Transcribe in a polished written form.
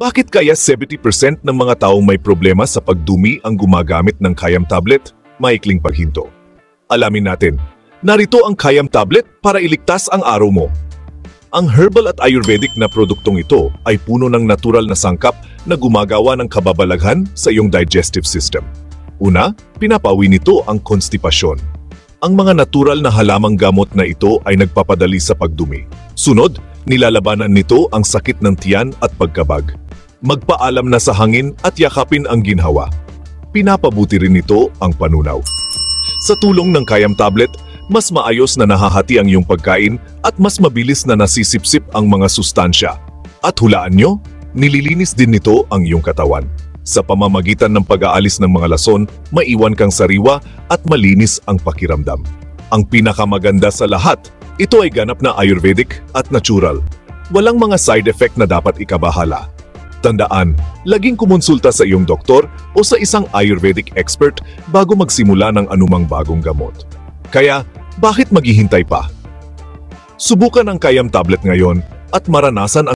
Bakit kaya 70% ng mga taong may problema sa pagdumi ang gumagamit ng Kayam tablet? Maikling paghinto. Alamin natin, narito ang Kayam tablet para iligtas ang araw mo. Ang herbal at Ayurvedic na produktong ito ay puno ng natural na sangkap na gumagawa ng kababalaghan sa iyong digestive system. Una, pinapawi nito ang konstipasyon. Ang mga natural na halamang gamot na ito ay nagpapadali sa pagdumi. Sunod, nilalabanan nito ang sakit ng tiyan at pagkabag. Magpaalam na sa hangin at yakapin ang ginhawa. Pinapabuti rin nito ang panunaw. Sa tulong ng Kayam tablet, mas maayos na nahahati ang iyong pagkain at mas mabilis na nasisipsip ang mga sustansya. At hulaan nyo, nililinis din nito ang iyong katawan. Sa pamamagitan ng pag-aalis ng mga lason, maiwan kang sariwa at malinis ang pakiramdam. Ang pinakamaganda sa lahat, ito ay ganap na Ayurvedic at natural. Walang mga side effect na dapat ikabahala. Tandaan, laging kumonsulta sa iyong doktor o sa isang Ayurvedic expert bago magsimula ng anumang bagong gamot. Kaya, bakit maghihintay pa? Subukan ang Kayam tablet ngayon at maranasan ang